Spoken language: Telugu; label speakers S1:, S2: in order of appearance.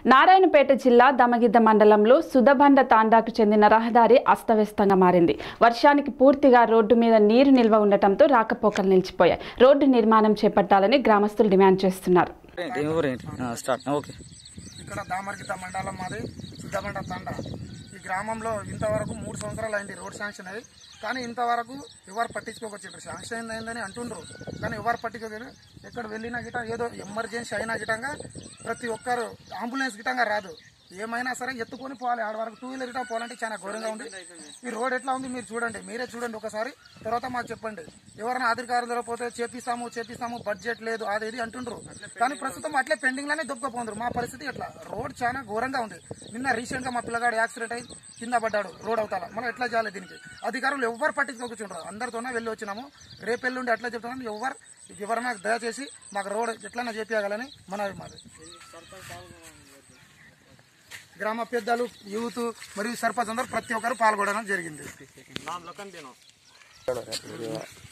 S1: నారాయణపేట జిల్లా దమగిద్ద మండలంలో సుదబండ తాండాకు చెందిన రహదారి అస్తవ్యస్తంగా మారింది. వర్షానికి పూర్తిగా రోడ్డు మీద నీరు నిల్వ ఉండటంతో రాకపోకలు నిలిచిపోయాయి. రోడ్డు నిర్మాణం చేపట్టాలని గ్రామస్తులు డిమాండ్ చేస్తున్నారు.
S2: ఇక్కడ దామగిద్ద మండలం మాది సుదబండ తాండా. ఈ గ్రామంలో ఇంతవరకు 3 సంవత్సరాలు అయింది రోడ్ శాంక్షన్ అయ్యి, కానీ ఇంతవరకు ఎవరు పట్టించుకోకొచ్చారు. శాంక్షన్ అయిందని అంటుండ్రు, కానీ ఎవరు పట్టించుకోలేదు. ఎక్కడ వెళ్ళినా గిట ఏదో ఎమర్జెన్సీ అయినా గిటంగా ప్రతి ఒక్కరు అంబులెన్స్ గిటంగా రాదు. ఏమైనా సరే ఎత్తుకొని పోవాలి. ఆడ వరకు 2 వీలర్ గిటం పోవాలంటే చాలా ఘోరంగా ఉంది. ఈ రోడ్ ఎట్లా ఉంది మీరు చూడండి, మీరే చూడండి ఒకసారి, తర్వాత మాకు చెప్పండి. ఎవరైనా అధికారులు పోతే చేపిస్తాము బడ్జెట్ లేదు అది ఇది అంటుండ్రు, కానీ ప్రస్తుతం అట్లే పెండింగ్ లోనే దొబ్బకపోండ్రు. మా పరిస్థితి ఎట్లా, రోడ్ చాలా ఘోరంగా ఉంది. నిన్న రీసెంట్ గా మా పిల్లగాడు యాక్సిడెంట్ అయ్యి కింద పడ్డాడు రోడ్ అవతల. మనం ఎట్లా చేయాలి దీనికి? అధికారులు ఎవరు పట్టించుకోకుంటున్నారు. అందరితోనే వెళ్ళి వచ్చినాము. రేపు ఎల్లుండి అట్లా చెప్తున్నాను. ఎవరైనా దయచేసి మాకు రోడ్ ఎట్లన్నా చేపియాలని మనవి మాది. గ్రామ పెద్దలు, యూత్ మరియు సర్పంచ్ అందరూ ప్రతి ఒక్కరు పాల్గొనడం జరిగింది.